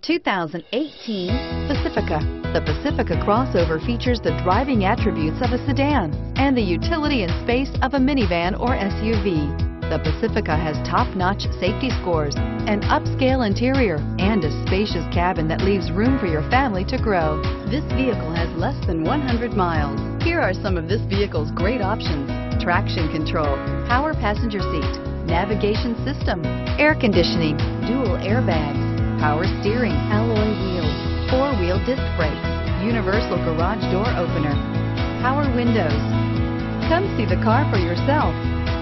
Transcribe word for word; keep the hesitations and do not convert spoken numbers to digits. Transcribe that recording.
two thousand eighteen Pacifica. The Pacifica crossover features the driving attributes of a sedan and the utility and space of a minivan or S U V. The Pacifica has top-notch safety scores, an upscale interior, and a spacious cabin that leaves room for your family to grow. This vehicle has less than one hundred miles. Here are some of this vehicle's great options: traction control, power passenger seat, navigation system, air conditioning, dual airbags, power steering, alloy wheels, four-wheel disc brakes, universal garage door opener, power windows. Come see the car for yourself.